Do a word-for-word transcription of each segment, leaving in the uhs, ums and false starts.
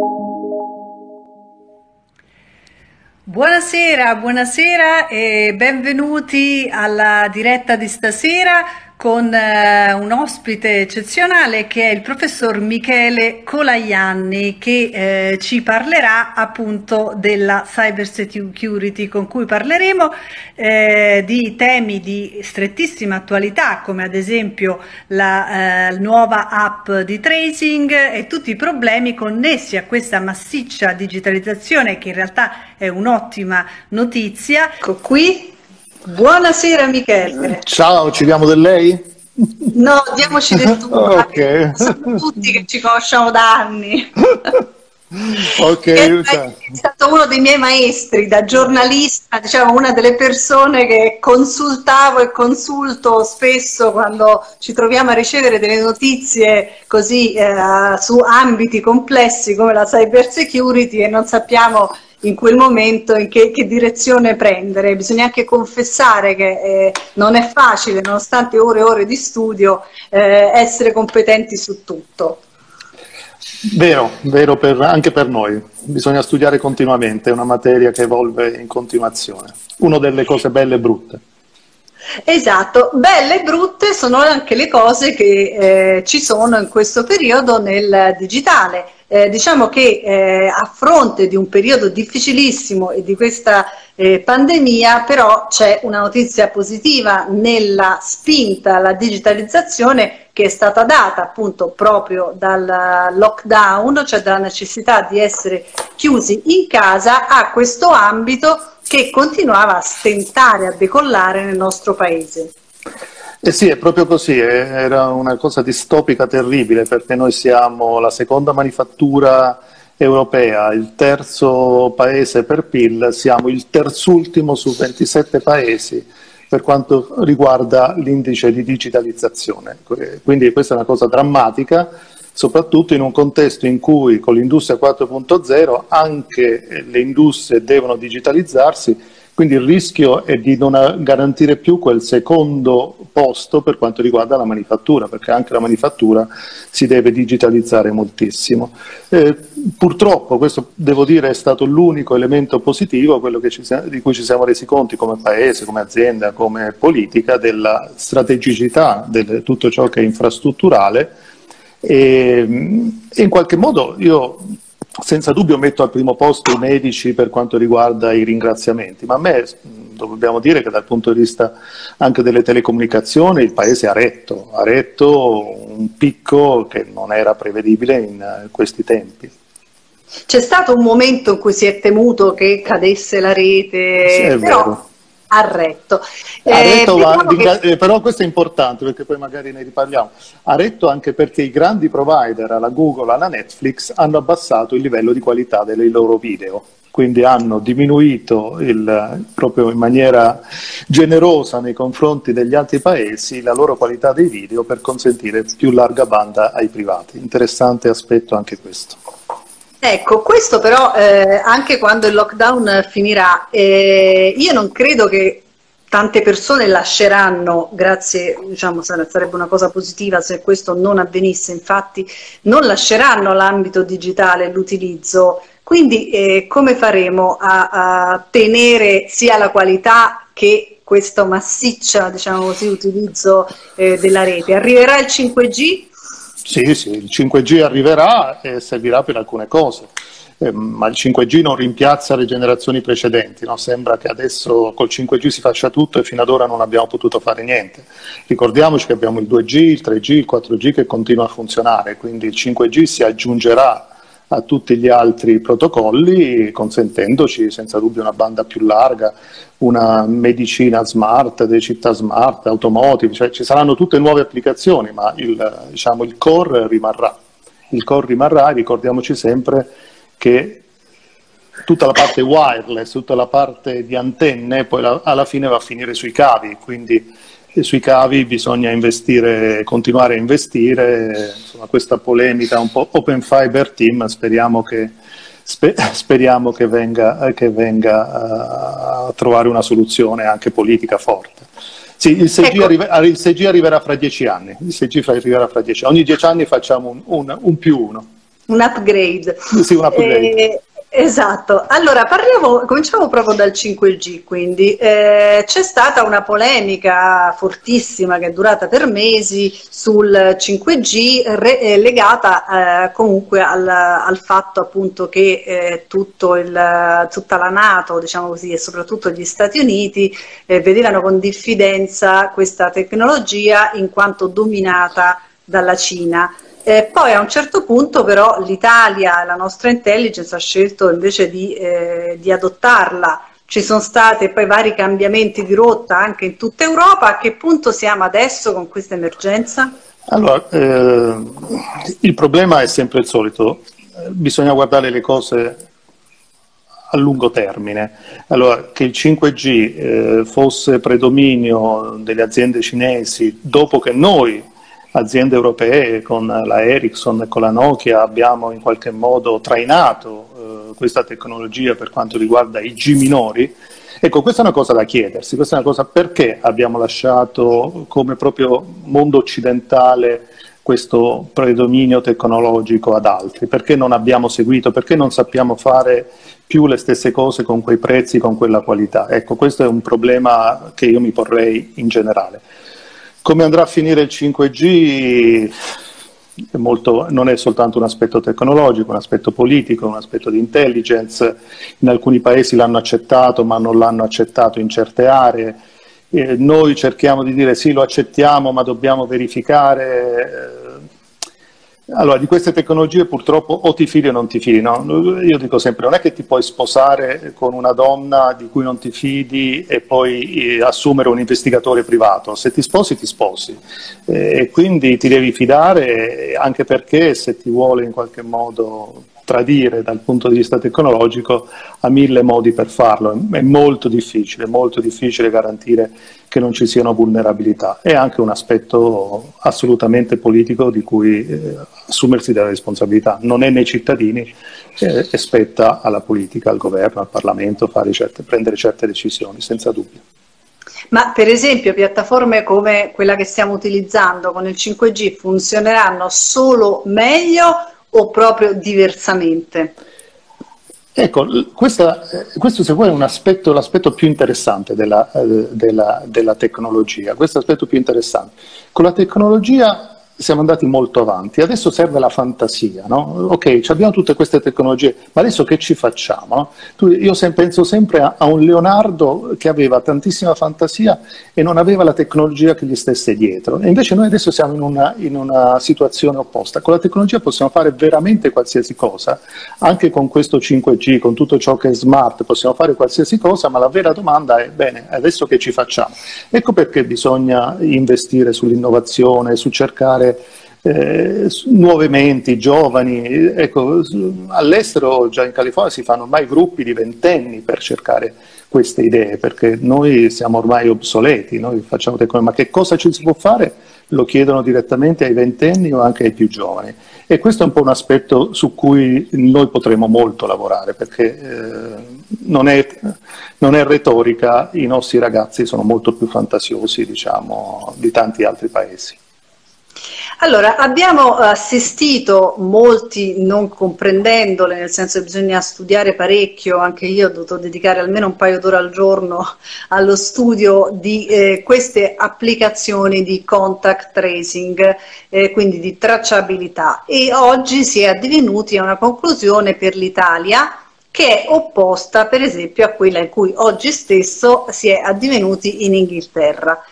Buonasera, buonasera e benvenuti alla diretta di stasera con eh, un ospite eccezionale che è il professor Michele Colajanni, che eh, ci parlerà appunto della cyber security, con cui parleremo eh, di temi di strettissima attualità, come ad esempio la eh, nuova app di tracing e tutti i problemi connessi a questa massiccia digitalizzazione, che in realtà è un'ottima notizia. Ecco qui. Buonasera Michele. Ciao, ci diamo del lei? No, diamoci del tu. Ok. Siamo tutti che ci conosciamo da anni. Ok. È, è stato uno dei miei maestri, da giornalista, diciamo una delle persone che consultavo e consulto spesso quando ci troviamo a ricevere delle notizie così eh, su ambiti complessi come la cyber security e non sappiamo in quel momento in che, che direzione prendere. Bisogna anche confessare che eh, non è facile, nonostante ore e ore di studio, eh, essere competenti su tutto. Vero, vero per, anche per noi. Bisogna studiare continuamente, è una materia che evolve in continuazione. Una delle cose belle e brutte. Esatto, belle e brutte sono anche le cose che eh, ci sono in questo periodo nel digitale. Eh, diciamo che eh, a fronte di un periodo difficilissimo e di questa eh, pandemia, però c'è una notizia positiva nella spinta alla digitalizzazione che è stata data appunto proprio dal lockdown, cioè dalla necessità di essere chiusi in casa, a questo ambito che continuava a stentare, a decollare nel nostro paese. Eh sì, è proprio così, era una cosa distopica terribile, perché noi siamo la seconda manifattura europea, il terzo paese per P I L, siamo il terzultimo su ventisette paesi per quanto riguarda l'indice di digitalizzazione. Quindi questa è una cosa drammatica, soprattutto in un contesto in cui con l'industria quattro punto zero anche le industrie devono digitalizzarsi. Quindi il rischio è di non garantire più quel secondo posto per quanto riguarda la manifattura, perché anche la manifattura si deve digitalizzare moltissimo. Eh, purtroppo, questo devo dire è stato l'unico elemento positivo, quello che ci, di cui ci siamo resi conti come Paese, come azienda, come politica, della strategicità di tutto ciò che è infrastrutturale e, e in qualche modo io... senza dubbio metto al primo posto i medici per quanto riguarda i ringraziamenti, ma a me dobbiamo dire che dal punto di vista anche delle telecomunicazioni il Paese ha retto, ha retto un picco che non era prevedibile in questi tempi. C'è stato un momento in cui si è temuto che cadesse la rete, sì, è però vero. ha retto. Ha retto eh, ma, che... però questo è importante perché poi magari ne riparliamo. Ha retto anche perché i grandi provider, alla Google, alla Netflix, hanno abbassato il livello di qualità dei loro video, quindi hanno diminuito il, proprio in maniera generosa nei confronti degli altri paesi la loro qualità dei video per consentire più larga banda ai privati. Interessante aspetto anche questo. Ecco, questo però eh, anche quando il lockdown finirà, eh, io non credo che tante persone lasceranno, grazie, diciamo, sarebbe una cosa positiva se questo non avvenisse, infatti non lasceranno l'ambito digitale, l'utilizzo, quindi eh, come faremo a, a tenere sia la qualità che questo massiccia, diciamo così, utilizzo eh, della rete? Arriverà il cinque G? Sì, sì, il cinque G arriverà e servirà per alcune cose, eh, ma il cinque G non rimpiazza le generazioni precedenti, no? Sembra che adesso col cinque G si faccia tutto e fino ad ora non abbiamo potuto fare niente. Ricordiamoci che abbiamo il due G, il tre G, il quattro G che continua a funzionare, quindi il cinque G si aggiungerà a tutti gli altri protocolli, consentendoci senza dubbio una banda più larga, una medicina smart, delle città smart, automotive, cioè ci saranno tutte nuove applicazioni, ma il, diciamo, il core rimarrà. Il core rimarrà e ricordiamoci sempre che tutta la parte wireless, tutta la parte di antenne, poi la, alla fine va a finire sui cavi, quindi sui cavi bisogna investire, continuare a investire. Insomma, questa polemica un po' Open Fiber Team, speriamo che, sper, speriamo che venga, che venga a trovare una soluzione anche politica forte. Sì, il sei G, ecco. arriva, il sei G arriverà fra dieci anni, il sei G arriverà fra dieci anni. Ogni dieci anni facciamo un, un, un più uno. un upgrade. Sì, un upgrade. Eh, Esatto, allora parliamo, cominciamo proprio dal cinque G, quindi eh, c'è stata una polemica fortissima che è durata per mesi sul cinque G re, eh, legata eh, comunque al, al fatto appunto che eh, tutto il, tutta la NATO, diciamo così, e soprattutto gli Stati Uniti eh, vedevano con diffidenza questa tecnologia in quanto dominata dalla Cina. Eh, poi a un certo punto però l'Italia, la nostra intelligence ha scelto invece di, eh, di adottarla. Ci sono stati poi vari cambiamenti di rotta anche in tutta Europa. A che punto siamo adesso con questa emergenza? Allora, eh, il problema è sempre il solito, bisogna guardare le cose a lungo termine. Allora, che il cinque G eh, fosse predominio delle aziende cinesi dopo che noi aziende europee con la Ericsson e con la Nokia abbiamo in qualche modo trainato eh, questa tecnologia per quanto riguarda i G minori. Ecco, questa è una cosa da chiedersi, questa è una cosa perché abbiamo lasciato come proprio mondo occidentale questo predominio tecnologico ad altri, perché non abbiamo seguito, perché non sappiamo fare più le stesse cose con quei prezzi, con quella qualità. Ecco, questo è un problema che io mi porrei in generale. Come andrà a finire il cinque G è molto, non è soltanto un aspetto tecnologico, un aspetto politico, un aspetto di intelligence. In alcuni paesi l'hanno accettato ma non l'hanno accettato in certe aree. Eh, noi cerchiamo di dire sì, lo accettiamo ma dobbiamo verificare. Allora, di queste tecnologie purtroppo o ti fidi o non ti fidi, no? Io dico sempre, non è che ti puoi sposare con una donna di cui non ti fidi e poi eh, assumere un investigatore privato. Se ti sposi, ti sposi. Eh, e quindi ti devi fidare, anche perché se ti vuole in qualche modo tradire dal punto di vista tecnologico ha mille modi per farlo, è molto difficile, molto difficile garantire che non ci siano vulnerabilità. È anche un aspetto assolutamente politico di cui eh, assumersi delle responsabilità. Non è nei cittadini, eh, e spetta alla politica, al governo, al Parlamento fare certe, prendere certe decisioni, senza dubbio. Ma per esempio piattaforme come quella che stiamo utilizzando con il cinque G funzioneranno solo meglio o proprio diversamente? Ecco, questa, questo se vuoi è un aspetto, l'aspetto più interessante della, della, della tecnologia, questo aspetto più interessante. Con la tecnologia siamo andati molto avanti, adesso serve la fantasia, no? Ok, abbiamo tutte queste tecnologie, ma adesso che ci facciamo? No? Tu, io sem- penso sempre a, a un Leonardo che aveva tantissima fantasia e non aveva la tecnologia che gli stesse dietro, e invece noi adesso siamo in una, in una situazione opposta. Con la tecnologia possiamo fare veramente qualsiasi cosa, anche con questo cinque G, con tutto ciò che è smart, possiamo fare qualsiasi cosa, ma la vera domanda è, bene, adesso che ci facciamo? Ecco perché bisogna investire sull'innovazione, su cercare Eh, nuove menti, giovani. Ecco, all'estero, già in California, si fanno ormai gruppi di ventenni per cercare queste idee, perché noi siamo ormai obsoleti, noi facciamo tecnologia, ma che cosa ci si può fare? Lo chiedono direttamente ai ventenni o anche ai più giovani, e questo è un po' un aspetto su cui noi potremo molto lavorare, perché eh, non è, non è retorica, i nostri ragazzi sono molto più fantasiosi, diciamo, di tanti altri paesi. Allora, abbiamo assistito, molti non comprendendole, nel senso che bisogna studiare parecchio, anche io ho dovuto dedicare almeno un paio d'ore al giorno allo studio di eh, queste applicazioni di contact tracing, eh, quindi di tracciabilità, e oggi si è addivenuti a una conclusione per l'Italia che è opposta per esempio a quella in cui oggi stesso si è addivenuti in Inghilterra.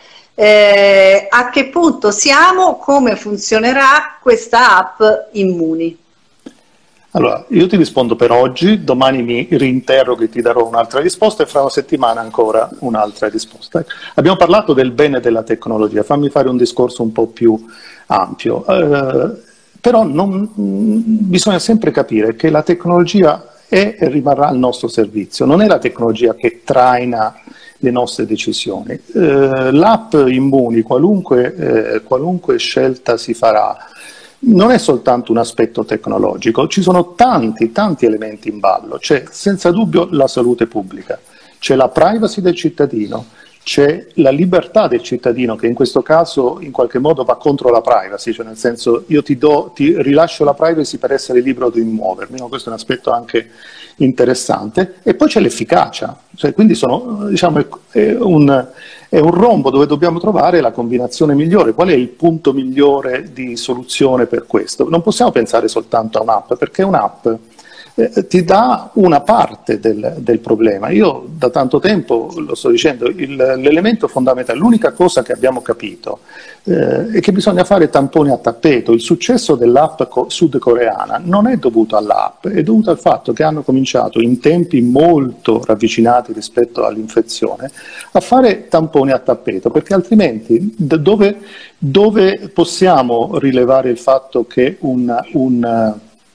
Eh, a che punto siamo? Come funzionerà questa app Immuni? Allora, io ti rispondo per oggi, domani mi rinterroghi e ti darò un'altra risposta e fra una settimana ancora un'altra risposta. Abbiamo parlato del bene della tecnologia, fammi fare un discorso un po' più ampio, eh, però non, bisogna sempre capire che la tecnologia è e rimarrà al nostro servizio, non è la tecnologia che traina le nostre decisioni. Eh, l'app Immuni, qualunque, eh, qualunque scelta si farà, non è soltanto un aspetto tecnologico, ci sono tanti, tanti elementi in ballo. C'è senza dubbio la salute pubblica, c'è la privacy del cittadino, c'è la libertà del cittadino che in questo caso in qualche modo va contro la privacy, cioè nel senso io ti, do, ti rilascio la privacy per essere libero di muovermi, no? Questo è un aspetto anche interessante. E poi c'è l'efficacia, cioè, quindi sono, diciamo, è, è, un, è un rombo dove dobbiamo trovare la combinazione migliore. Qual è il punto migliore di soluzione per questo? Non possiamo pensare soltanto a un'app, perché un'app Eh, ti dà una parte del, del problema. Io da tanto tempo lo sto dicendo, il, l'elemento fondamentale, l'unica cosa che abbiamo capito eh, è che bisogna fare tamponi a tappeto. Il successo dell'app co- sudcoreana non è dovuto all'app, è dovuto al fatto che hanno cominciato in tempi molto ravvicinati rispetto all'infezione a fare tamponi a tappeto, perché altrimenti d- dove, dove possiamo rilevare il fatto che un, un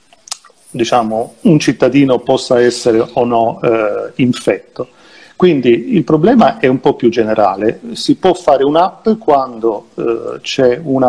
diciamo, un cittadino possa essere o no eh, infetto. Quindi il problema è un po' più generale. Si può fare un'app quando eh, c'è una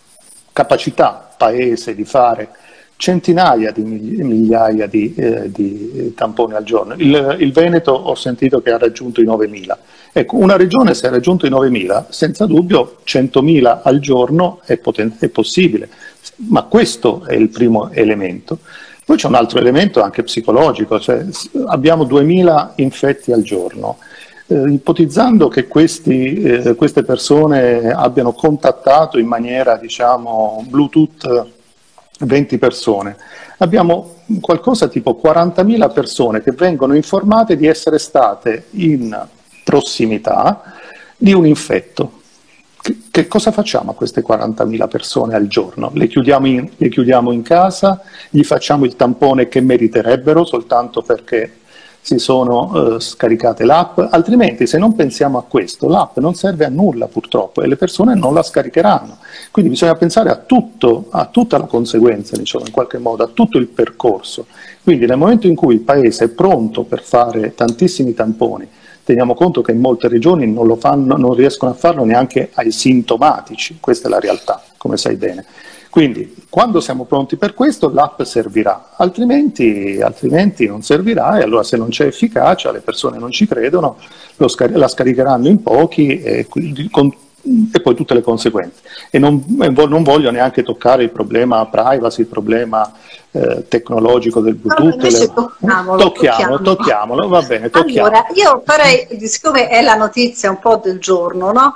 capacità paese di fare centinaia di migliaia di, eh, di tamponi al giorno. Il, il Veneto ho sentito che ha raggiunto i novemila. Ecco, una regione se ha raggiunto i novemila, senza dubbio centomila al giorno è, poten- è possibile, ma questo è il primo elemento. Poi c'è un altro elemento anche psicologico, cioè abbiamo duemila infetti al giorno. Eh, ipotizzando che questi, eh, queste persone abbiano contattato in maniera, diciamo, Bluetooth venti persone, abbiamo qualcosa tipo quarantamila persone che vengono informate di essere state in prossimità di un infetto. Che, che cosa facciamo a queste quarantamila persone al giorno? Le chiudiamo, in, le chiudiamo in casa, gli facciamo il tampone che meriterebbero soltanto perché si sono uh, scaricate l'app? Altrimenti, se non pensiamo a questo, l'app non serve a nulla purtroppo e le persone non la scaricheranno. Quindi bisogna pensare a tutto, a tutta la conseguenza, diciamo, in qualche modo, a tutto il percorso. Quindi nel momento in cui il Paese è pronto per fare tantissimi tamponi, teniamo conto che in molte regioni non lo fanno, non riescono a farlo neanche ai sintomatici, questa è la realtà, come sai bene. Quindi quando siamo pronti per questo l'app servirà, altrimenti, altrimenti non servirà, e allora se non c'è efficacia, le persone non ci credono, lo scar- la scaricheranno in pochi e, quindi, con, e poi tutte le conseguenze. E non, e non voglio neanche toccare il problema privacy, il problema eh, tecnologico del Bluetooth. No, invece le... tocchiamolo, tocchiamolo, tocchiamolo, va bene, tocchiamo. Allora, io farei, siccome è la notizia un po' del giorno, no?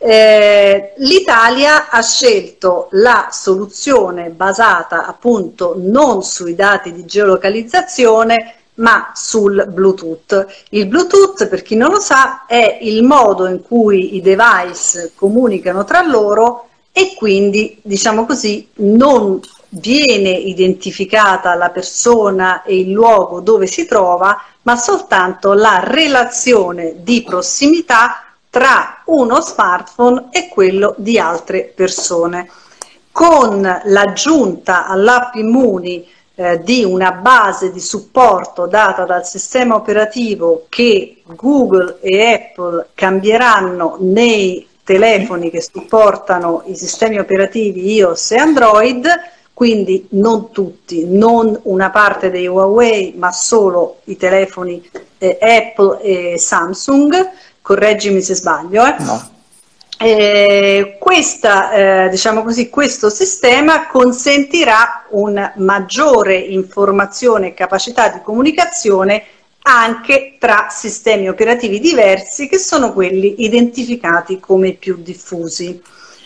Eh, l'Italia ha scelto la soluzione basata appunto non sui dati di geolocalizzazione ma sul Bluetooth. Il Bluetooth, per chi non lo sa, è il modo in cui i device comunicano tra loro e quindi, diciamo così, non viene identificata la persona e il luogo dove si trova, ma soltanto la relazione di prossimità tra uno smartphone e quello di altre persone. Con l'aggiunta all'app Immuni eh, di una base di supporto data dal sistema operativo che Google e Apple cambieranno nei telefoni che supportano i sistemi operativi iOS e Android, quindi non tutti, non una parte dei Huawei, ma solo i telefoni eh, Apple e Samsung, correggimi se sbaglio, eh. No. Eh, questa, eh, diciamo così, questo sistema consentirà una maggiore informazione e capacità di comunicazione anche tra sistemi operativi diversi che sono quelli identificati come più diffusi.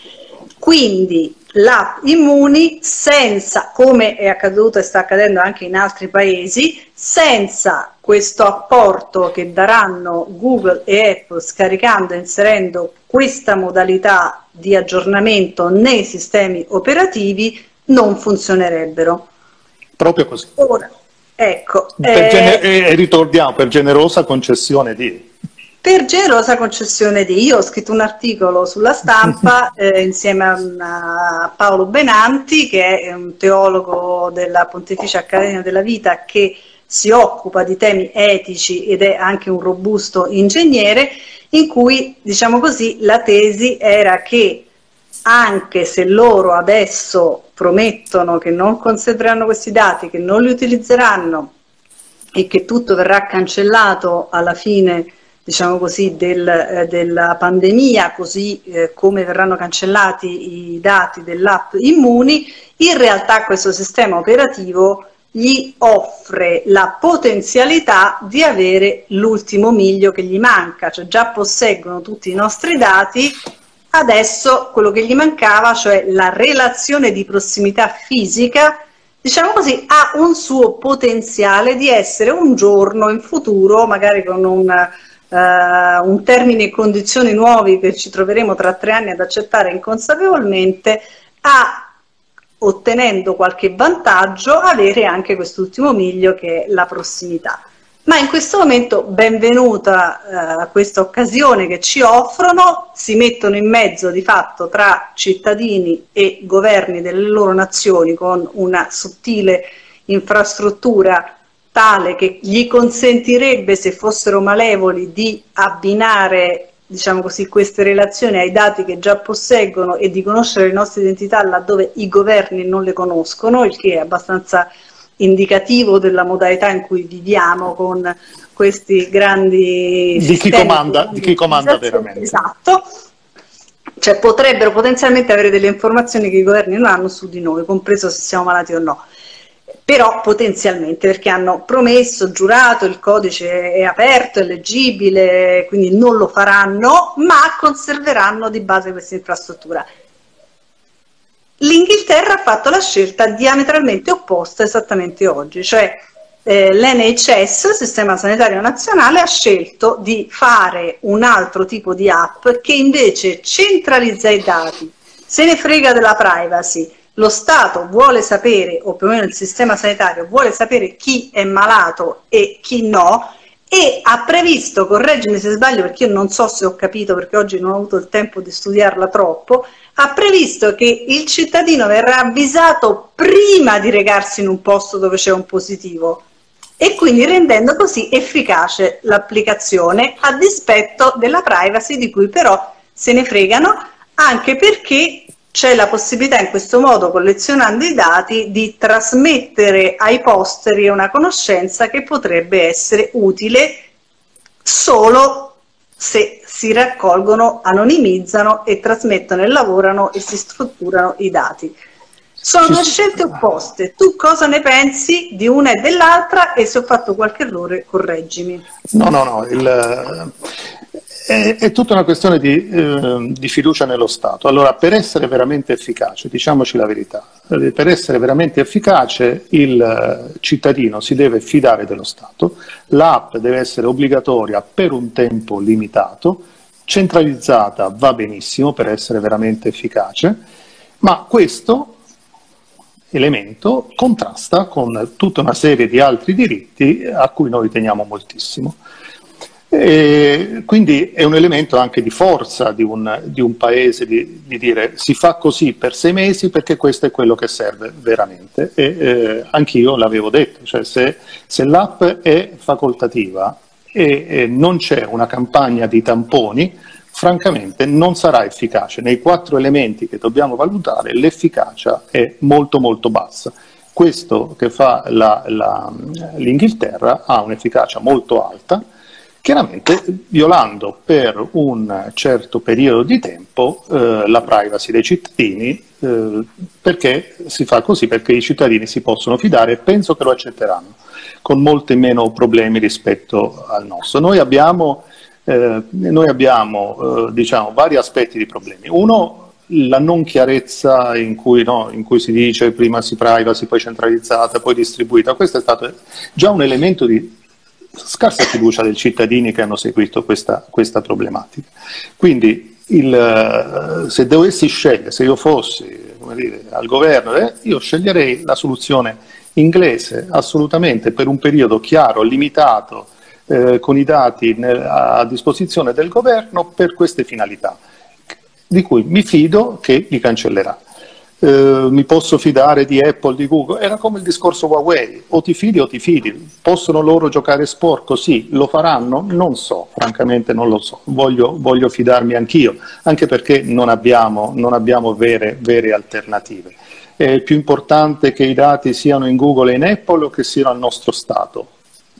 Quindi l'app Immuni, senza, come è accaduto e sta accadendo anche in altri paesi, senza questo apporto che daranno Google e Apple scaricando e inserendo questa modalità di aggiornamento nei sistemi operativi, non funzionerebbero. Proprio così. Ora, ecco, per eh, gener- e ritorniamo, per generosa concessione di... Per generosa concessione di, io ho scritto un articolo sulla Stampa eh, insieme a, a Paolo Benanti, che è un teologo della Pontificia Accademia della Vita che si occupa di temi etici ed è anche un robusto ingegnere, in cui, diciamo così, la tesi era che anche se loro adesso promettono che non conserveranno questi dati, che non li utilizzeranno e che tutto verrà cancellato alla fine diciamo così, del, eh, della pandemia, così eh, come verranno cancellati i dati dell'app Immuni, in realtà questo sistema operativo gli offre la potenzialità di avere l'ultimo miglio che gli manca, cioè già posseggono tutti i nostri dati, adesso quello che gli mancava, cioè la relazione di prossimità fisica, diciamo così, ha un suo potenziale di essere un giorno in futuro, magari con un, uh, un termine e condizioni nuovi che ci troveremo tra tre anni ad accettare inconsapevolmente, a ottenendo qualche vantaggio, avere anche quest'ultimo miglio che è la prossimità. Ma in questo momento benvenuta eh, questa occasione che ci offrono, si mettono in mezzo di fatto tra cittadini e governi delle loro nazioni con una sottile infrastruttura tale che gli consentirebbe, se fossero malevoli, di abbinare, diciamo così, queste relazioni ai dati che già posseggono e di conoscere le nostre identità laddove i governi non le conoscono, il che è abbastanza indicativo della modalità in cui viviamo con questi grandi di chi comanda, di chi comanda veramente. Esatto, cioè potrebbero potenzialmente avere delle informazioni che i governi non hanno su di noi, compreso se siamo malati o no. Però potenzialmente, perché hanno promesso, giurato, il codice è aperto, è leggibile, quindi non lo faranno, ma conserveranno di base questa infrastruttura. L'Inghilterra ha fatto la scelta diametralmente opposta esattamente oggi, cioè eh, l'N H S, Sistema Sanitario Nazionale, ha scelto di fare un altro tipo di app che invece centralizza i dati, se ne frega della privacy. Lo Stato vuole sapere, o più o meno il sistema sanitario vuole sapere chi è malato e chi no, e ha previsto, correggimi se sbaglio perché io non so se ho capito perché oggi non ho avuto il tempo di studiarla troppo, ha previsto che il cittadino verrà avvisato prima di recarsi in un posto dove c'è un positivo e quindi rendendo così efficace l'applicazione a dispetto della privacy di cui però se ne fregano, anche perché c'è la possibilità in questo modo, collezionando i dati, di trasmettere ai posteri una conoscenza che potrebbe essere utile solo se si raccolgono, anonimizzano e trasmettono e lavorano e si strutturano i dati. Sono due scelte opposte. Tu cosa ne pensi di una e dell'altra? E se ho fatto qualche errore, correggimi. No, no, no. Il... È, è tutta una questione di, eh, di fiducia nello Stato. Allora, per essere veramente efficace, diciamoci la verità, per essere veramente efficace il cittadino si deve fidare dello Stato, l'app deve essere obbligatoria per un tempo limitato, centralizzata va benissimo per essere veramente efficace, ma questo elemento contrasta con tutta una serie di altri diritti a cui noi teniamo moltissimo. E quindi è un elemento anche di forza di un, di un paese di, di dire si fa così per sei mesi perché questo è quello che serve veramente e eh, anch'io l'avevo detto, cioè se, se l'app è facoltativa e, e non c'è una campagna di tamponi, francamente non sarà efficace. Nei quattro elementi che dobbiamo valutare l'efficacia è molto molto bassa. Questo che fa l'Inghilterra ha un'efficacia molto alta, chiaramente violando per un certo periodo di tempo eh, la privacy dei cittadini, eh, perché si fa così, perché i cittadini si possono fidare e penso che lo accetteranno, con molti meno problemi rispetto al nostro. Noi abbiamo, eh, noi abbiamo eh, diciamo, vari aspetti di problemi. Uno, la non chiarezza in cui, no, in cui si dice prima si privacy, poi centralizzata, poi distribuita. Questo è stato già un elemento di scarsa fiducia dei cittadini che hanno seguito questa, questa problematica. Quindi il, se dovessi scegliere, se io fossi come dire, al governo, eh, io sceglierei la soluzione inglese assolutamente per un periodo chiaro, limitato, eh, con i dati nel, a disposizione del governo per queste finalità, di cui mi fido che li cancellerà. Uh, mi posso fidare di Apple, di Google, era come il discorso Huawei, o ti fidi o ti fidi, possono loro giocare sporco? Sì, lo faranno? Non so, francamente non lo so, voglio, voglio fidarmi anch'io, anche perché non abbiamo, non abbiamo vere, vere alternative. È più importante che i dati siano in Google e in Apple o che siano al nostro Stato?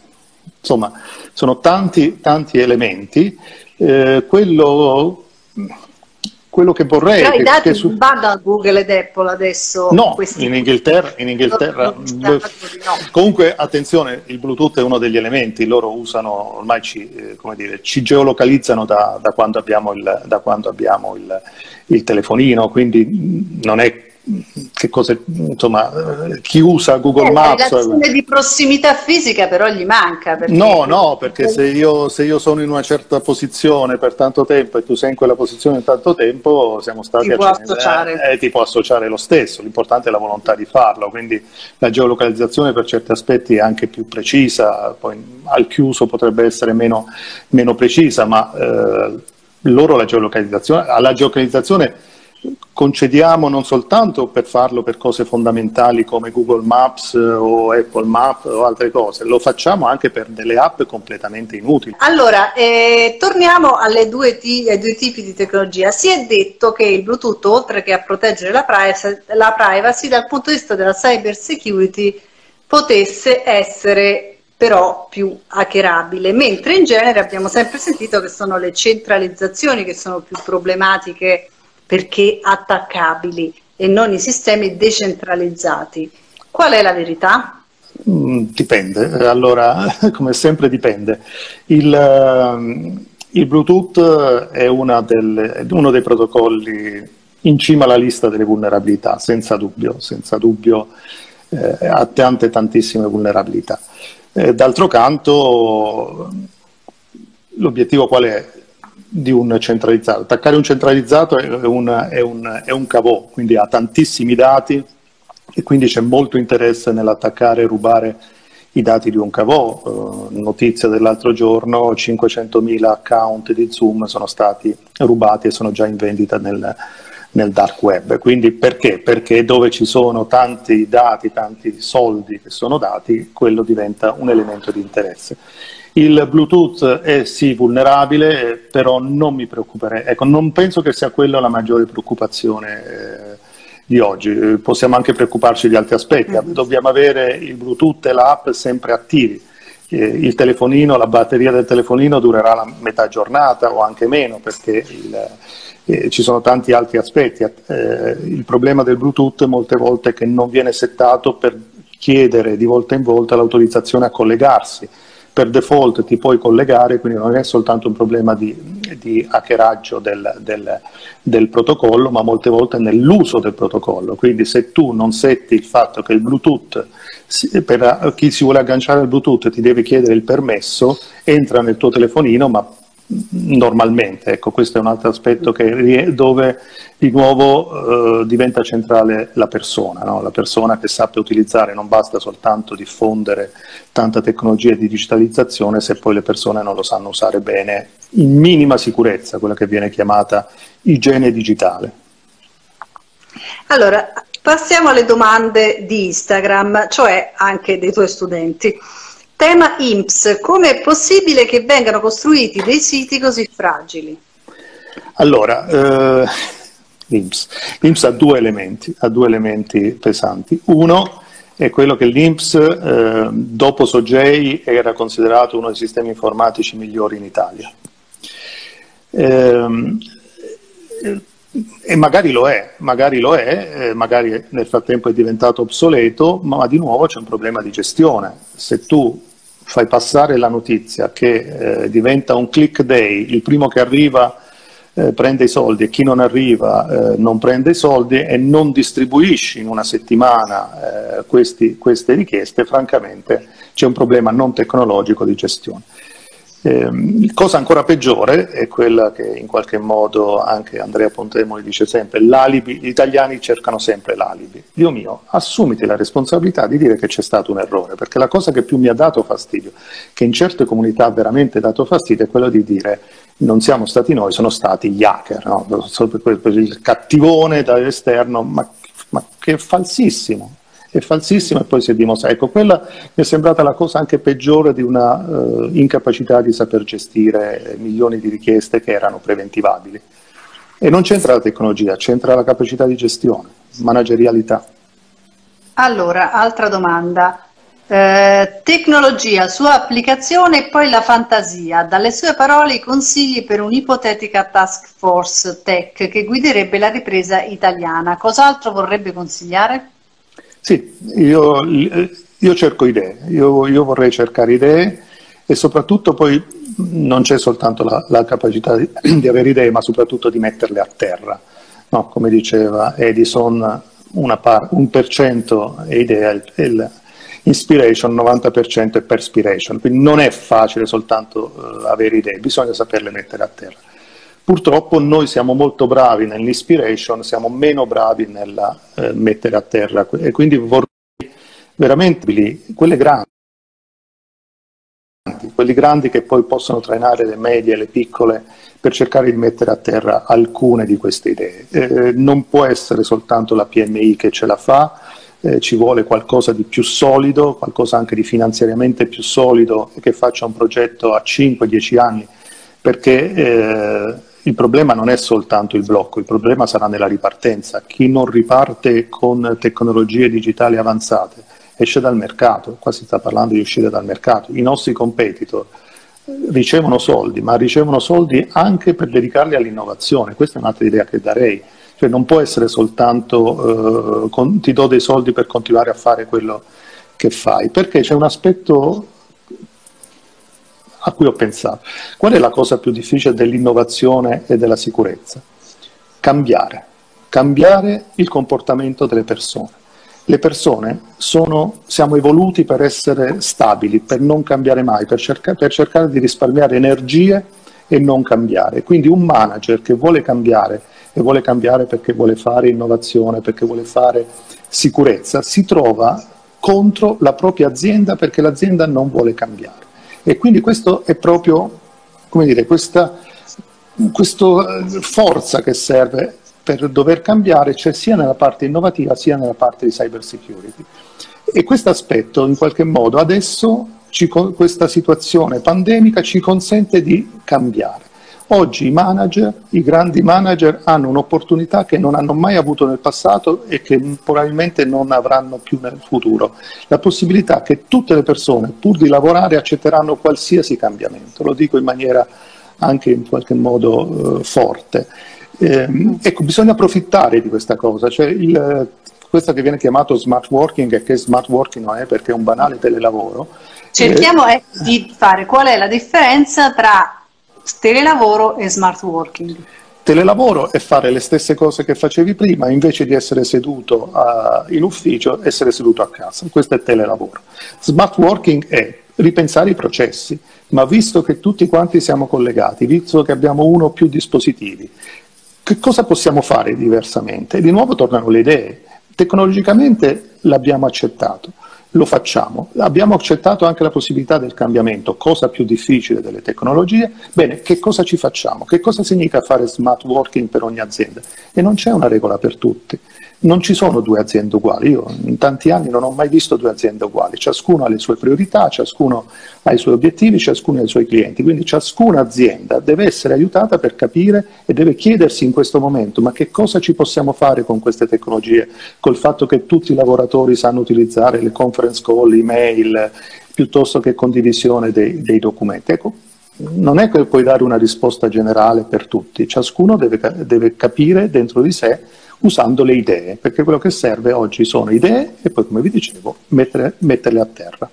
insomma, sono tanti, tanti elementi. Eh, quello, quello che vorrei... Però che, i dati che su... non vanno a Google ed Apple adesso. No, questi in Inghilterra, in Inghilterra no. Comunque attenzione, il Bluetooth è uno degli elementi, loro usano, ormai ci, eh, come dire, ci geolocalizzano da, da quando abbiamo, il, da quando abbiamo il, il telefonino, quindi non è che cosa, insomma, chi usa Google eh, Maps... La relazione di prossimità fisica però gli manca. Perché... No, no, perché se io, se io sono in una certa posizione per tanto tempo e tu sei in quella posizione per tanto tempo, siamo stati ti può accendere, associare. Eh, ti può associare lo stesso, l'importante è la volontà di farlo, quindi la geolocalizzazione per certi aspetti è anche più precisa, poi al chiuso potrebbe essere meno, meno precisa, ma eh, loro la geolocalizzazione, alla geolocalizzazione concediamo non soltanto per farlo per cose fondamentali come Google Maps o Apple Maps o altre cose, lo facciamo anche per delle app completamente inutili. Allora, eh, torniamo alle due ai due tipi di tecnologia. Si è detto che il Bluetooth, oltre che a proteggere la privacy, la privacy dal punto di vista della cyber security, potesse essere però più hackerabile, mentre in genere abbiamo sempre sentito che sono le centralizzazioni che sono più problematiche perché attaccabili e non i sistemi decentralizzati. Qual è la verità? Mm, dipende, allora come sempre dipende. Il, il Bluetooth è una delle, uno dei protocolli in cima alla lista delle vulnerabilità, senza dubbio, senza dubbio eh, ha tante tantissime vulnerabilità. Eh, d'altro canto l'obiettivo qual è? Di un centralizzato. Attaccare un centralizzato è un, è un, è un cavò, quindi ha tantissimi dati e quindi c'è molto interesse nell'attaccare e rubare i dati di un cavò. Uh, notizia dell'altro giorno, cinquecentomila account di Zoom sono stati rubati e sono già in vendita nel, nel dark web. Quindi perché? Perché dove ci sono tanti dati, tanti soldi che sono dati, quello diventa un elemento di interesse. Il Bluetooth è sì vulnerabile, però non mi preoccuperei, ecco, non penso che sia quella la maggiore preoccupazione eh, di oggi. Eh, possiamo anche preoccuparci di altri aspetti, mm-hmm. Dobbiamo avere il Bluetooth e l'app sempre attivi. Eh, il telefonino, la batteria del telefonino durerà la metà giornata o anche meno, perché il, eh, ci sono tanti altri aspetti. Eh, il problema del Bluetooth molte volte è che non viene settato per chiedere di volta in volta l'autorizzazione a collegarsi. Per default ti puoi collegare, quindi non è soltanto un problema di, di hackeraggio del, del, del protocollo, ma molte volte nell'uso del protocollo. Quindi se tu non setti il fatto che il Bluetooth, per chi si vuole agganciare al Bluetooth ti deve chiedere il permesso, entra nel tuo telefonino, ma normalmente, ecco, questo è un altro aspetto che, dove di nuovo eh, diventa centrale la persona, no? La persona che sappia utilizzare, non basta soltanto diffondere tanta tecnologia di digitalizzazione se poi le persone non lo sanno usare bene, in minima sicurezza, quella che viene chiamata igiene digitale. Allora, passiamo alle domande di Instagram, cioè anche dei tuoi studenti. Tema I N P S, come è possibile che vengano costruiti dei siti così fragili? Allora, eh, I N P S. l'I N P S ha due elementi, ha due elementi pesanti. Uno è quello che l'I N P S eh, dopo SOGEI era considerato uno dei sistemi informatici migliori in Italia. Eh, e magari lo è, magari lo è, eh, magari nel frattempo è diventato obsoleto, ma di nuovo c'è un problema di gestione. Se tu fai passare la notizia che eh, diventa un click day, il primo che arriva eh, prende i soldi e chi non arriva eh, non prende i soldi, e non distribuisci in una settimana eh, questi, queste richieste, francamente c'è un problema non tecnologico di gestione. Eh, cosa ancora peggiore è quella che in qualche modo anche Andrea Pontemoli dice sempre: l'alibi, gli italiani cercano sempre l'alibi. Dio mio, assumiti la responsabilità di dire che c'è stato un errore, perché la cosa che più mi ha dato fastidio, che in certe comunità ha veramente dato fastidio, è quella di dire non siamo stati noi, sono stati gli hacker, no? Il cattivone dall'esterno, ma, ma che è falsissimo. È falsissimo, e poi si è dimostrato. Ecco, quella mi è sembrata la cosa anche peggiore di una uh, incapacità di saper gestire milioni di richieste che erano preventivabili. E non c'entra la tecnologia, c'entra la capacità di gestione, managerialità. Allora, altra domanda. Eh, tecnologia, sua applicazione e poi la fantasia. Dalle sue parole i consigli per un'ipotetica task force tech che guiderebbe la ripresa italiana. Cos'altro vorrebbe consigliare? Sì, io, io cerco idee, io, io vorrei cercare idee e soprattutto poi non c'è soltanto la, la capacità di, di avere idee, ma soprattutto di metterle a terra. No, come diceva Edison, una par, un per cento è idea, il, il inspiration, novanta per cento è perspiration, quindi non è facile soltanto uh, avere idee, bisogna saperle mettere a terra. Purtroppo noi siamo molto bravi nell'inspiration, siamo meno bravi nel eh, mettere a terra, e quindi vorrei veramente quelle grandi, quelli grandi che poi possono trainare le medie e le piccole per cercare di mettere a terra alcune di queste idee. Eh, non può essere soltanto la P M I che ce la fa, eh, ci vuole qualcosa di più solido, qualcosa anche di finanziariamente più solido e che faccia un progetto a cinque dieci anni, perché eh, il problema non è soltanto il blocco, il problema sarà nella ripartenza. Chi non riparte con tecnologie digitali avanzate esce dal mercato, qua si sta parlando di uscire dal mercato. I nostri competitor ricevono soldi, ma ricevono soldi anche per dedicarli all'innovazione. Questa è un'altra idea che darei. Cioè non può essere soltanto eh, con, ti do dei soldi per continuare a fare quello che fai, perché c'è un aspetto a cui ho pensato. Qual è la cosa più difficile dell'innovazione e della sicurezza? Cambiare. Cambiare il comportamento delle persone. Le persone sono, siamo evoluti per essere stabili, per non cambiare mai, per, cerca, per cercare di risparmiare energie e non cambiare. Quindi un manager che vuole cambiare, e vuole cambiare perché vuole fare innovazione, perché vuole fare sicurezza, si trova contro la propria azienda perché l'azienda non vuole cambiare. E quindi questo è proprio, come dire, questa, questa forza che serve per dover cambiare, c'è sia nella parte innovativa sia nella parte di cyber security. E questo aspetto, in qualche modo, adesso ci, questa situazione pandemica ci consente di cambiare. Oggi i manager, i grandi manager, hanno un'opportunità che non hanno mai avuto nel passato e che probabilmente non avranno più nel futuro. La possibilità che tutte le persone, pur di lavorare, accetteranno qualsiasi cambiamento. Lo dico in maniera anche in qualche modo eh, forte. Eh, ecco, bisogna approfittare di questa cosa. Cioè il, questo che viene chiamato smart working, e che smart working non è perché è un banale telelavoro. Cerchiamo eh, di fare qual è la differenza tra telelavoro e smart working. Telelavoro è fare le stesse cose che facevi prima, invece di essere seduto uh, in ufficio, essere seduto a casa. Questo è telelavoro. Smart working è ripensare i processi, ma visto che tutti quanti siamo collegati, visto che abbiamo uno o più dispositivi, che cosa possiamo fare diversamente? Di nuovo tornano le idee. Tecnologicamente l'abbiamo accettato. Lo facciamo. Abbiamo accettato anche la possibilità del cambiamento, cosa più difficile delle tecnologie. Bene, che cosa ci facciamo? Che cosa significa fare smart working per ogni azienda? E non c'è una regola per tutti. Non ci sono due aziende uguali. Io in tanti anni non ho mai visto due aziende uguali. Ciascuno ha le sue priorità, ciascuno ha i suoi obiettivi, ciascuno ha i suoi clienti. Quindi ciascuna azienda deve essere aiutata per capire e deve chiedersi in questo momento: ma che cosa ci possiamo fare con queste tecnologie? Col fatto che tutti i lavoratori sanno utilizzare le conference call, email, piuttosto che condivisione dei, dei documenti. Ecco, non è che puoi dare una risposta generale per tutti. Ciascuno deve, deve capire dentro di sé usando le idee, perché quello che serve oggi sono idee e poi, come vi dicevo, mettere, metterle a terra.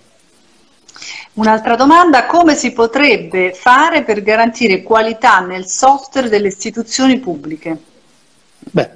Un'altra domanda: come si potrebbe fare per garantire qualità nel software delle istituzioni pubbliche? Beh,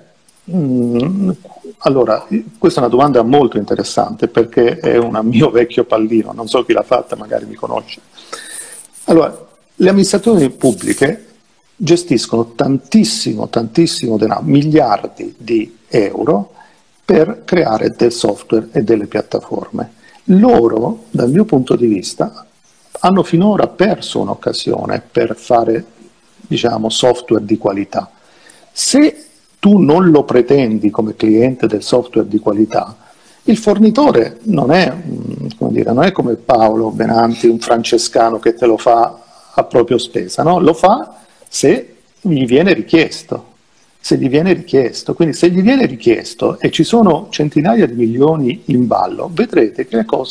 mh, allora, questa è una domanda molto interessante perché è un mio vecchio pallino, non so chi l'ha fatta, magari mi conosce. Allora, le amministrazioni pubbliche gestiscono tantissimo, tantissimo denaro, miliardi di euro per creare del software e delle piattaforme. Loro, dal mio punto di vista, hanno finora perso un'occasione per fare, diciamo, software di qualità. Se tu non lo pretendi come cliente del software di qualità, il fornitore non è, come dire, non è come Paolo Benanti, un francescano che te lo fa a propria spesa, no? Lo fa se gli viene richiesto, se gli viene richiesto. Quindi se gli viene richiesto e ci sono centinaia di milioni in ballo, vedrete che le cose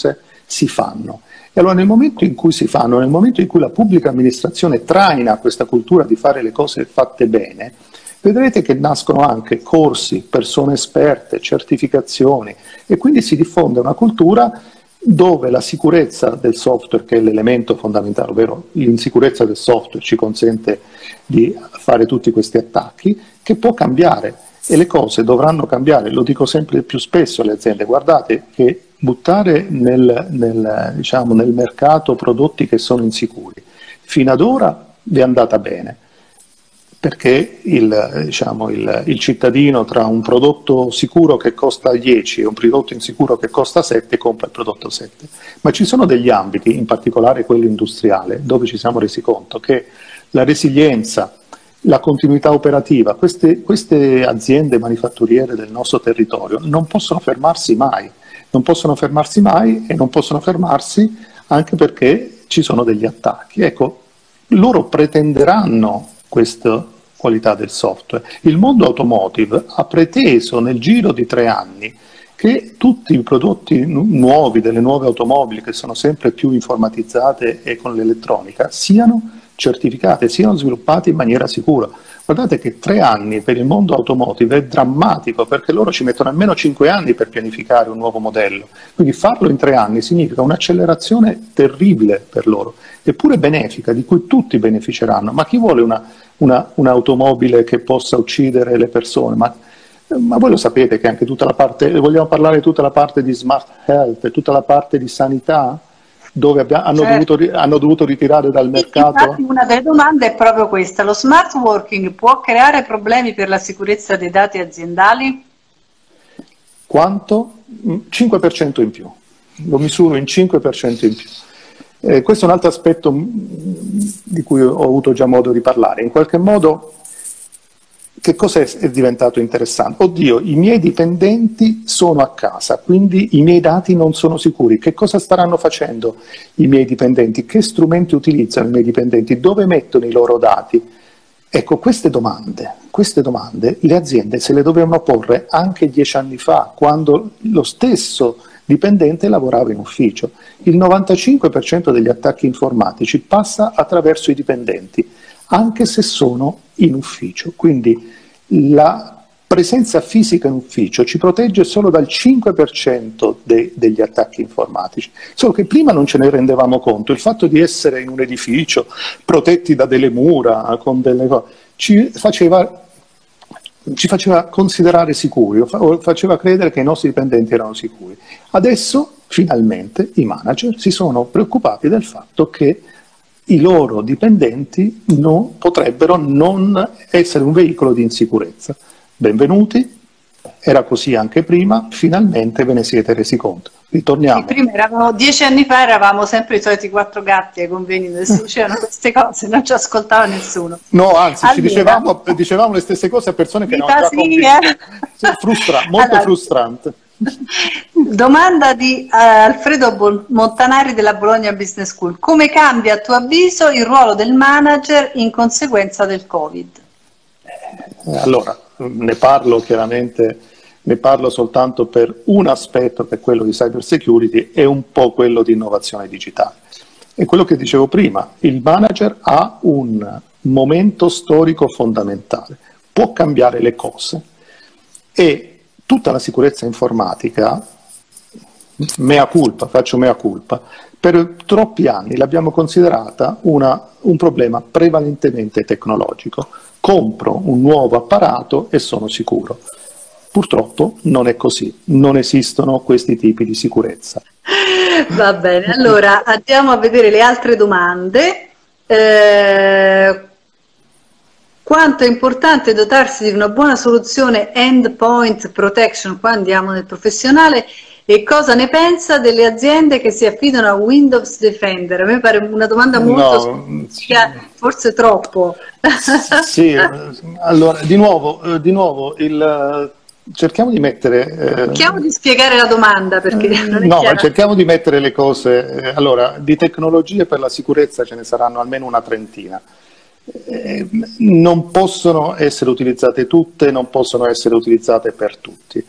si fanno. E allora nel momento in cui si fanno, nel momento in cui la pubblica amministrazione traina questa cultura di fare le cose fatte bene, vedrete che nascono anche corsi, persone esperte, certificazioni, e quindi si diffonde una cultura dove la sicurezza del software, che è l'elemento fondamentale, ovvero l'insicurezza del software ci consente di fare tutti questi attacchi, che può cambiare e le cose dovranno cambiare. Lo dico sempre più spesso alle aziende: guardate che buttare nel, nel, diciamo, nel mercato prodotti che sono insicuri fino ad ora vi è andata bene, perché il, diciamo, il, il cittadino tra un prodotto sicuro che costa dieci e un prodotto insicuro che costa sette compra il prodotto sette. Ma ci sono degli ambiti, in particolare quello industriale, dove ci siamo resi conto che la resilienza, la continuità operativa, queste, queste aziende manifatturiere del nostro territorio non possono fermarsi mai, non possono fermarsi mai e non possono fermarsi anche perché ci sono degli attacchi. Ecco, loro pretenderanno questa qualità del software. Il mondo automotive ha preteso nel giro di tre anni che tutti i prodotti nu- nuovi, delle nuove automobili che sono sempre più informatizzate e con l'elettronica, siano certificate, siano sviluppate in maniera sicura. Guardate che tre anni per il mondo automotive è drammatico, perché loro ci mettono almeno cinque anni per pianificare un nuovo modello. Quindi farlo in tre anni significa un'accelerazione terribile per loro, eppure benefica, di cui tutti beneficeranno. Ma chi vuole una, una, un'automobile che possa uccidere le persone? Ma, ma voi lo sapete che anche tutta la parte, vogliamo parlare di tutta la parte di smart health, tutta la parte di sanità, dove abbia, hanno, certo. dovuto, hanno dovuto ritirare dal mercato. Infatti una delle domande è proprio questa: lo smart working può creare problemi per la sicurezza dei dati aziendali? Quanto? cinque per cento in più, lo misuro in cinque per cento in più. Eh, questo è un altro aspetto di cui ho avuto già modo di parlare. In qualche modo, che cosa è diventato interessante? Oddio, i miei dipendenti sono a casa, quindi i miei dati non sono sicuri. Che cosa staranno facendo i miei dipendenti? Che strumenti utilizzano i miei dipendenti? Dove mettono i loro dati? Ecco, queste domande, queste domande le aziende se le dovevano porre anche dieci anni fa, quando lo stesso dipendente lavorava in ufficio. Il novantacinque per cento degli attacchi informatici passa attraverso i dipendenti, anche se sono in ufficio. Quindi la presenza fisica in ufficio ci protegge solo dal cinque per cento de- degli attacchi informatici, solo che prima non ce ne rendevamo conto. Il fatto di essere in un edificio protetti da delle mura, con delle cose, ci faceva, ci faceva considerare sicuri, o faceva credere che i nostri dipendenti erano sicuri. Adesso finalmente i manager si sono preoccupati del fatto che i loro dipendenti non, potrebbero non essere un veicolo di insicurezza. Benvenuti, era così anche prima, finalmente ve ne siete resi conto. Ritorniamo. Sì, prima eravamo, dieci anni fa eravamo sempre i soliti quattro gatti ai convegni dove si dicevano queste cose, non ci ascoltava nessuno. No, anzi, allora, ci dicevamo, dicevamo le stesse cose a persone che non già sì, eh? Sì, frustra, molto allora, frustrante. Domanda di uh, Alfredo Montanari della Bologna Business School: come cambia a tuo avviso il ruolo del manager in conseguenza del Covid? Allora, ne parlo chiaramente, ne parlo soltanto per un aspetto, che è quello di cyber security, e un po' quello di innovazione digitale. È quello che dicevo prima: il manager ha un momento storico fondamentale, può cambiare le cose, e tutta la sicurezza informatica, mea culpa, faccio mea culpa, per troppi anni l'abbiamo considerata una, un problema prevalentemente tecnologico. Compro un nuovo apparato e sono sicuro. Purtroppo non è così, non esistono questi tipi di sicurezza. Va bene, allora andiamo a vedere le altre domande. Eh, Quanto è importante dotarsi di una buona soluzione endpoint protection? Qua andiamo nel professionale. E cosa ne pensa delle aziende che si affidano a Windows Defender? A me pare una domanda molto no, specifica, forse troppo. Sì, allora di nuovo, di nuovo il, cerchiamo di mettere... Eh, cerchiamo di spiegare la domanda, perché non è no, chiara. cerchiamo di mettere le cose... Allora, di tecnologie per la sicurezza ce ne saranno almeno una trentina. Eh, non possono essere utilizzate tutte, non possono essere utilizzate per tutti.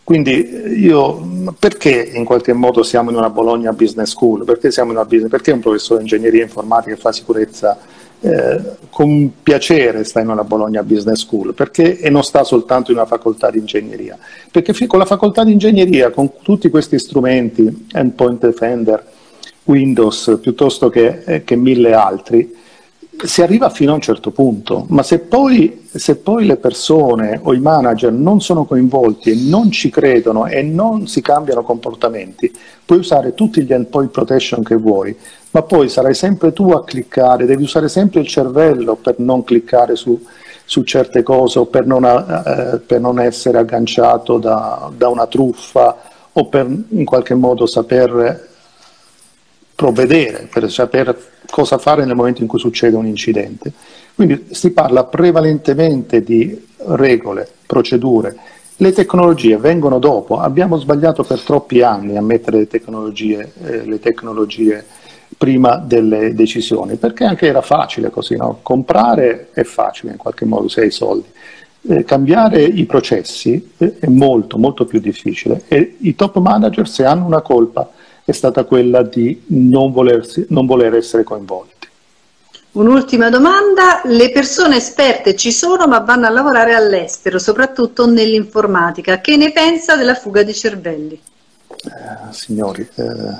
Quindi io, perché in qualche modo siamo in una Bologna Business School? Perché siamo in una business, perché un professore di ingegneria informatica che fa sicurezza eh, con piacere sta in una Bologna Business School? Perché e non sta soltanto in una facoltà di ingegneria? Perché con la facoltà di ingegneria, con tutti questi strumenti, Endpoint Defender, Windows, piuttosto che, eh, che mille altri, si arriva fino a un certo punto, ma se poi, se poi le persone o i manager non sono coinvolti e non ci credono e non si cambiano comportamenti, puoi usare tutti gli endpoint protection che vuoi, ma poi sarai sempre tu a cliccare, devi usare sempre il cervello per non cliccare su, su certe cose o per non, eh, per non essere agganciato da, da una truffa o per in qualche modo saper provvedere, per sapere cosa fare nel momento in cui succede un incidente. Quindi si parla prevalentemente di regole, procedure. Le tecnologie vengono dopo. Abbiamo sbagliato per troppi anni a mettere le tecnologie, eh, le tecnologie prima delle decisioni, perché anche era facile così, no? Comprare è facile in qualche modo se hai i soldi. Eh, cambiare i processi è molto, molto più difficile e i top manager, se hanno una colpa, è stata quella di non, volersi, non voler essere coinvolti. Un'ultima domanda, le persone esperte ci sono ma vanno a lavorare all'estero, soprattutto nell'informatica, che ne pensa della fuga di cervelli? Eh, signori, eh,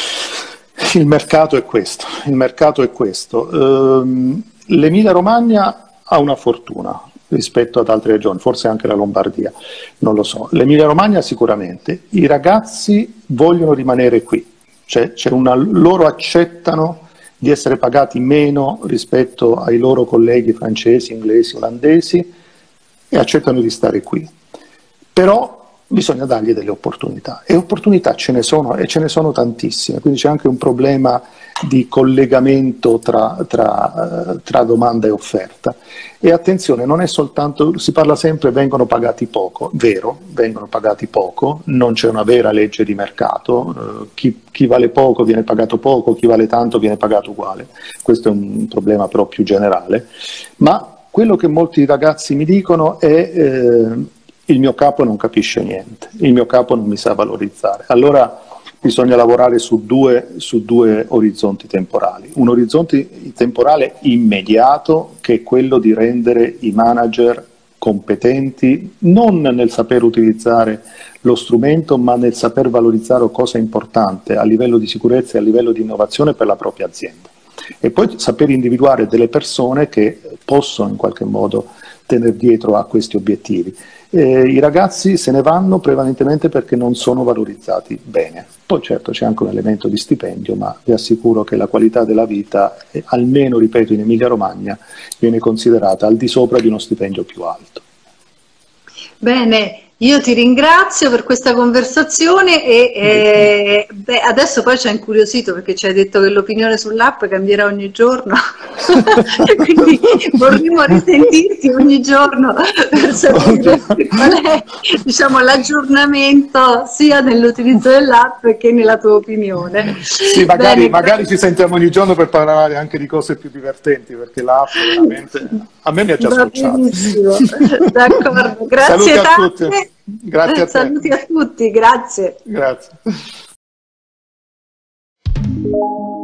il mercato è questo, il mercato è questo. Eh, L'Emilia Romagna ha una fortuna rispetto ad altre regioni, forse anche la Lombardia, non lo so. L'Emilia Romagna sicuramente, i ragazzi vogliono rimanere qui, cioè, c'è una, loro accettano di essere pagati meno rispetto ai loro colleghi francesi, inglesi, olandesi e accettano di stare qui. Però bisogna dargli delle opportunità e opportunità ce ne sono e ce ne sono tantissime, quindi c'è anche un problema di collegamento tra, tra, tra domanda e offerta. E attenzione, non è soltanto, si parla sempre vengono pagati poco, vero, vengono pagati poco, non c'è una vera legge di mercato, eh, chi, chi vale poco viene pagato poco, chi vale tanto viene pagato uguale, questo è un problema però più generale, ma quello che molti ragazzi mi dicono è eh, il mio capo non capisce niente, il mio capo non mi sa valorizzare. Allora bisogna lavorare su due, su due orizzonti temporali. Un orizzonte temporale immediato, che è quello di rendere i manager competenti, non nel saper utilizzare lo strumento, ma nel saper valorizzare cosa è importante a livello di sicurezza e a livello di innovazione per la propria azienda. E poi saper individuare delle persone che possono in qualche modo tenere dietro a questi obiettivi. Eh, I ragazzi se ne vanno prevalentemente perché non sono valorizzati bene. Poi certo c'è anche un elemento di stipendio, ma vi assicuro che la qualità della vita, eh, almeno ripeto in Emilia Romagna, viene considerata al di sopra di uno stipendio più alto. Bene, io ti ringrazio per questa conversazione e eh, beh, adesso poi ci ha incuriosito perché ci hai detto che l'opinione sull'app cambierà ogni giorno, quindi vorremmo risentirti ogni giorno per sapere qual è, diciamo, l'aggiornamento sia nell'utilizzo dell'app che nella tua opinione. Sì, magari, Bene, magari ci sentiamo ogni giorno per parlare anche di cose più divertenti, perché l'app veramente a me mi ha già scocciato. D'accordo, grazie. Saluti a tante. tutti. Grazie a te. Saluti a tutti, grazie. Grazie.